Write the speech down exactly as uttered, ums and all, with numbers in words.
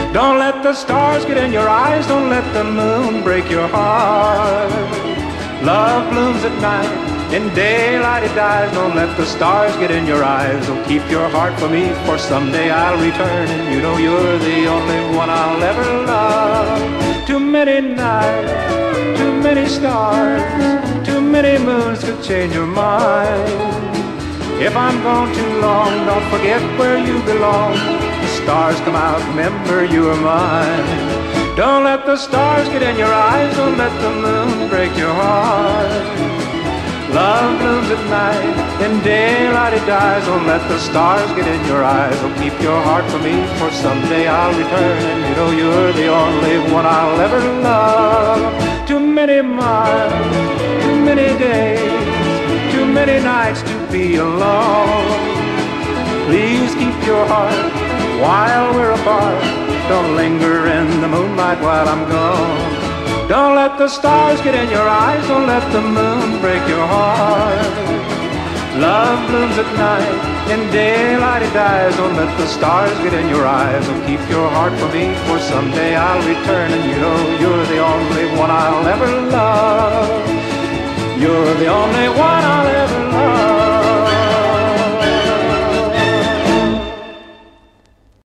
Don't let the stars get in your eyes, don't let the moon break your heart. Love blooms at night, in daylight it dies. Don't let the stars get in your eyes. Oh, keep your heart for me, for someday I'll return, and you know you're the only one I'll ever love. Too many nights, too many stars, too many moons could change your mind. If I'm gone too long, don't forget where you belong. The stars come out, remember you are mine. Don't let the stars get in your eyes, don't let the moon break your heart. Love blooms at night, in daylight it dies. Don't let the stars get in your eyes. Oh, keep your heart for me, for someday I'll return, and you know you're the only one I'll ever love. Too many miles, too many days, too many nights to be alone. Please keep your heart while we're apart. Don't linger in the moonlight while I'm gone. Don't let the stars get in your eyes, don't let the moon break your heart. Love blooms at night, in daylight it dies. Don't let the stars get in your eyes. Oh, keep your heart for me, for someday I'll return, and you know you're the only one I'll ever love. You're the only one